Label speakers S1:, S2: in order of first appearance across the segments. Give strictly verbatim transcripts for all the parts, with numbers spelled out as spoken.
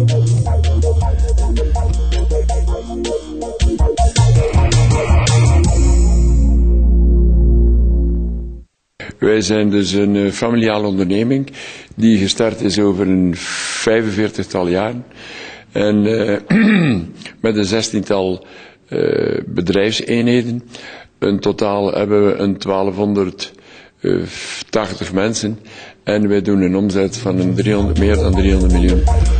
S1: Wij zijn dus een uh, familiale onderneming die gestart is over een vijfenveertigtal jaren. En uh, met een zestiental uh, bedrijfseenheden. In totaal hebben we een twaalfhonderdtachtig mensen. En wij doen een omzet van een driehonderd, meer dan driehonderd miljoen.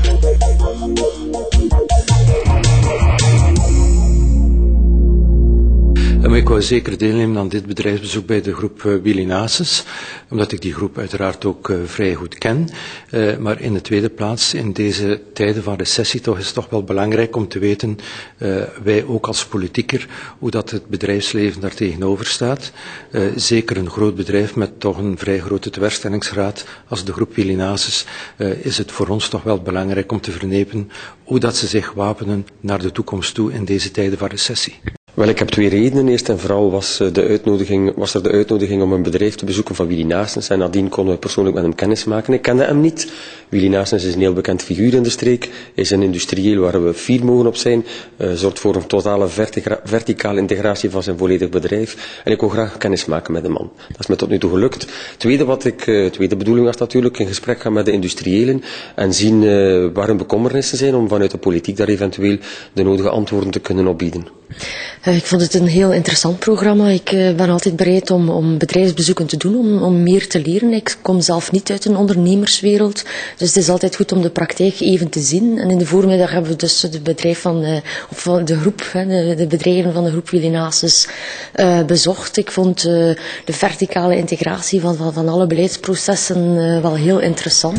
S2: Ik wou zeker deelnemen aan dit bedrijfsbezoek bij de groep uh, Willy Naessens, omdat ik die groep uiteraard ook uh, vrij goed ken. Uh, maar in de tweede plaats, in deze tijden van recessie, toch is het toch wel belangrijk om te weten, uh, wij ook als politieker, hoe dat het bedrijfsleven daar tegenover staat. Uh, zeker een groot bedrijf met toch een vrij grote tewerkstellingsgraad als de groep Willy Naessens, uh, is het voor ons toch wel belangrijk om te vernemen hoe dat ze zich wapenen naar de toekomst toe in deze tijden van recessie.
S3: Wel, ik heb twee redenen. Eerst en vooral was, de uitnodiging, was er de uitnodiging om een bedrijf te bezoeken van Willy Naessens. En nadien konden we persoonlijk met hem kennis maken. Ik kende hem niet. Willy Naessens is een heel bekend figuur in de streek. Is een industrieel waar we fier mogen op zijn. Uh, zorgt voor een totale verticale integratie van zijn volledig bedrijf. En ik wil graag kennis maken met de man. Dat is me tot nu toe gelukt. Tweede, wat ik, uh, tweede bedoeling was natuurlijk in gesprek gaan met de industriëlen. En zien uh, waar hun bekommernissen zijn om vanuit de politiek daar eventueel de nodige antwoorden te kunnen opbieden.
S4: Uh, ik vond het een heel interessant programma. Ik uh, ben altijd bereid om, om bedrijfsbezoeken te doen, om, om meer te leren. Ik kom zelf niet uit een ondernemerswereld, dus het is altijd goed om de praktijk even te zien. En in de voormiddag hebben we dus de bedrijf van de, of de groep, hè, de, de bedrijven van de groep Willy Naessens uh, bezocht. Ik vond uh, de verticale integratie van, van, van alle beleidsprocessen uh, wel heel interessant.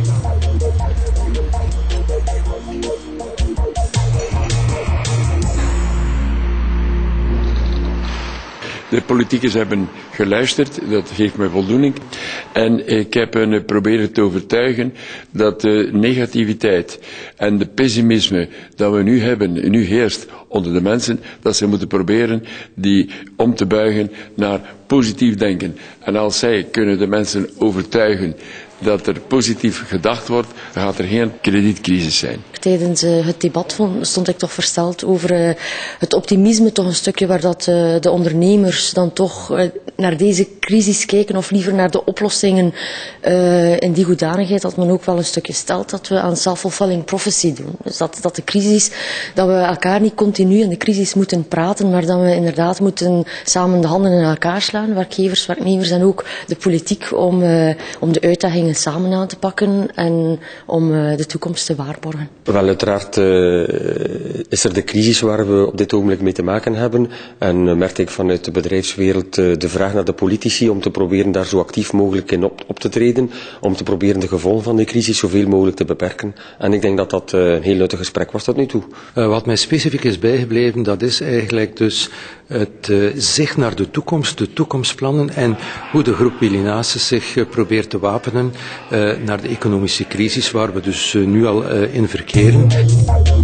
S1: De politiekers hebben geluisterd, dat geeft mij voldoening. En ik heb hen proberen te overtuigen dat de negativiteit en de pessimisme dat we nu hebben, nu heerst onder de mensen, dat ze moeten proberen die om te buigen naar positief denken. En als zij kunnen de mensen overtuigen dat er positief gedacht wordt, dan gaat er geen kredietcrisis zijn.
S4: Tijdens uh, het debat stond ik toch versteld over uh, het optimisme, toch een stukje waar dat, uh, de ondernemers dan toch uh, naar deze crisis kijken, of liever naar de oplossingen uh, in die hoedanigheid dat men ook wel een stukje stelt dat we aan self-fulfilling prophecy doen. Dus dat, dat de crisis, dat we elkaar niet continu in de crisis moeten praten, maar dat we inderdaad moeten samen de handen in elkaar slaan, werkgevers, werknemers en ook de politiek, om, uh, om de uitdagingen samen aan te pakken en om uh, de toekomst te waarborgen.
S3: Wel, uiteraard uh, is er de crisis waar we op dit ogenblik mee te maken hebben. En uh, merk ik vanuit de bedrijfswereld uh, de vraag naar de politici om te proberen daar zo actief mogelijk in op, op te treden. Om te proberen de gevolgen van de crisis zoveel mogelijk te beperken. En ik denk dat dat uh, een heel nuttig gesprek was tot nu toe.
S2: Uh, wat mij specifiek is bijgebleven, dat is eigenlijk dus het uh, zicht naar de toekomst, de toekomstplannen en hoe de groep Willy Naessens zich uh, probeert te wapenen uh, naar de economische crisis waar we dus uh, nu al uh, in verkeren.